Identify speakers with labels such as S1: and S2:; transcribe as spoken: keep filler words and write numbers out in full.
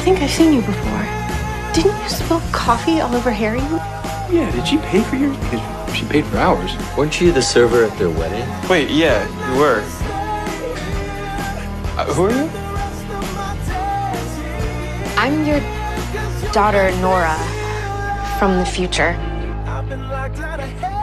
S1: think I've seen you before. Didn't you spill coffee all over Harry?
S2: Yeah, did she pay for yours? Because she paid for ours.
S3: Weren't you the server at their wedding?
S2: Wait, yeah, you were. Uh, who are you?
S1: I'm your daughter, Nora, from the future.